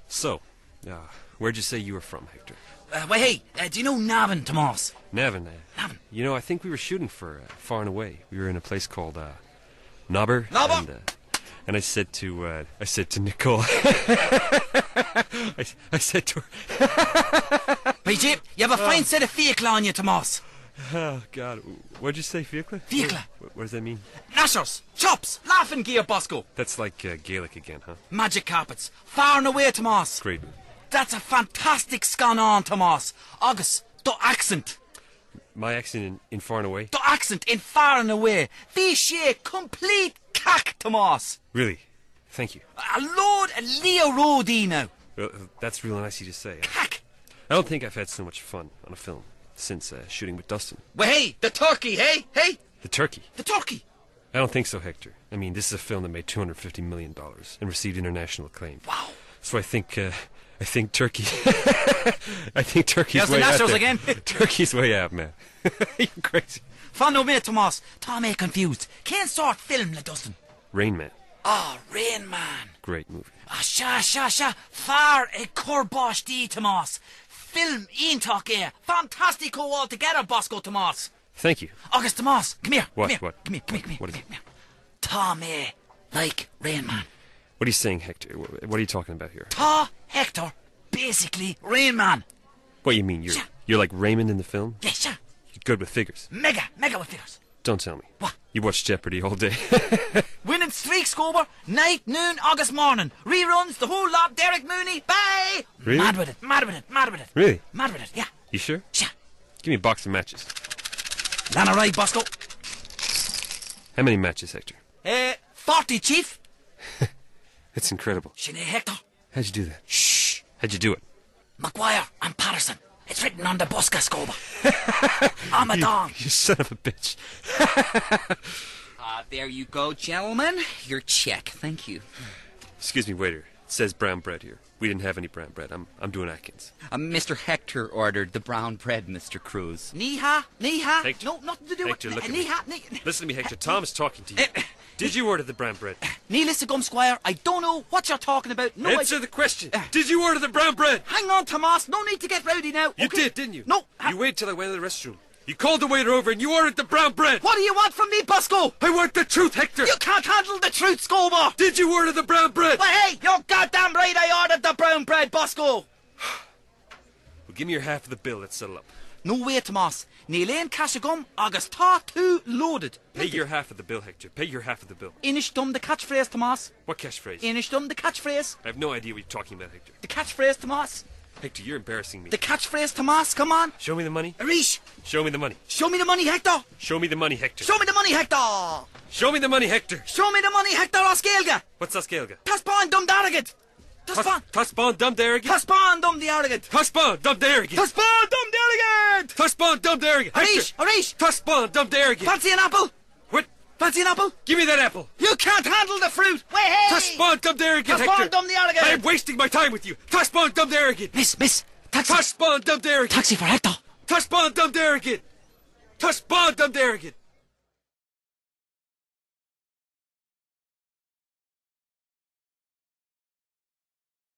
So, where'd you say you were from, Hector? Do you know Navan, Tomas? Navan. Navan. You know, I think we were shooting for Far and Away. We were in a place called Nobber. Nobber. And I said to Nicole. I said to her. Hey, Jip, you have a fine set of vehicle on you, Tomas. Oh God, what'd you say, vehicle? Vehicle. What does that mean? Nashers, chops, laughing gear, Bosco. That's like Gaelic again, huh? Magic carpets, Far and Away, Tomas. Great movie. That's a fantastic scan on, Tomas. August, the accent. My accent in Far and Away? The accent in Far and Away. Vichy, complete cack, Tomas. Really? Thank you. A load of Leo Roddy now. Well, that's real nice of you to say. Cack. I don't think I've had so much fun on a film since shooting with Dustin. Well, hey, the turkey, hey? The turkey? The turkey. I don't think so, Hector. I mean, this is a film that made $250 million and received international acclaim. Wow. So I think Turkey. I think Turkey's Here's way the out. Nationals again. Turkey's way out, man. You're crazy. Fan no me, Tomas. Tom ain't confused. Can't sort film, le Dustin. Rain Man. Oh, Rain Man. Great movie. Sha. Far a corbosh di, Tomas. Film talk here. Fantastico altogether, Bosco, Tomas. Thank you. August, Tomas, come here. What? Come here. What is it? Tom like Rain Man. What are you saying, Hector? What are you talking about here? Ta Hector, basically Rain Man. What you mean? You're like Raymond in the film? Yeah, sure. You're good with figures. Mega with figures. Don't tell me. What? You watch Jeopardy all day. Winning streaks, Scober. Night, noon, August morning. Reruns, the whole lot. Derek Mooney. Bye. Really? Mad with it. Really? Mad with it, yeah. You sure? Sure. Give me a box of matches. Lana right, Bosco. How many matches, Hector? 40, Chief. It's incredible. Sinead Hector. How'd you do that? Shh. How'd you do it? Maguire and Patterson. It's written on the Busca, Scoba. I'm a dog. You son of a bitch. There you go, gentlemen. Your check. Thank you. Excuse me, waiter. It says brown bread here. We didn't have any brown bread. I'm doing Atkins. Mr. Hector ordered the brown bread, Mr. Cruise. Niha. Hector. No, nothing to do Hector, with look at me. Listen to me, Hector. Tom is talking to you. Did you order the brown bread? Neil Gum Squire, I don't know what you're talking about. No, Answer the question. Did you order the brown bread? Hang on, Tomas. No need to get rowdy now. You okay? did, didn't you? No. You waited till I went to the restroom. You called the waiter over and you ordered the brown bread. What do you want from me, Bosco? I want the truth, Hector. You can't handle the truth, Scoba. Did you order the brown bread? But hey, you're goddamn right I ordered the brown bread, Bosco. Well, give me your half of the bill. Let's settle up. No way, Tomas. Neil Ain Cashagum, August Ta 2 loaded. Pay your half of the bill, Hector. Pay your half of the bill. Inishdom the catchphrase, Tomas. What catchphrase? Inishdom the catchphrase. I have no idea what you're talking about, Hector. The catchphrase, Tomas. Hector, you're embarrassing me. The catchphrase, Tomas. Come on. Show me the money. Arish. Show me the money. Show me the money, Hector. Show me the money, Hector. Show me the money, Hector. Show me the money, Hector. Show me the money, Hector Oskelga. What's Oskelga? Taspan dum darrogant. Taspan. Taspan dum darrogant. Taspan dum the arrogant. Taspan dum darrogant. Taspan dum the arrogant. Taspan dum darrogant. Arish. Taspan dum darrogant. Fancy an apple? What? Fancy an apple? Give me that apple. You can't handle the fruit. Wait, hey. Taspan dum darrogant, Hector. Taspan dum the arrogant. I am wasting my time with you. Taspan dum darrogant. Miss. Taxi. Taspan dum darrogant. Taxi for Hector. Taspan dum darrogant. Taspan dum darrogant.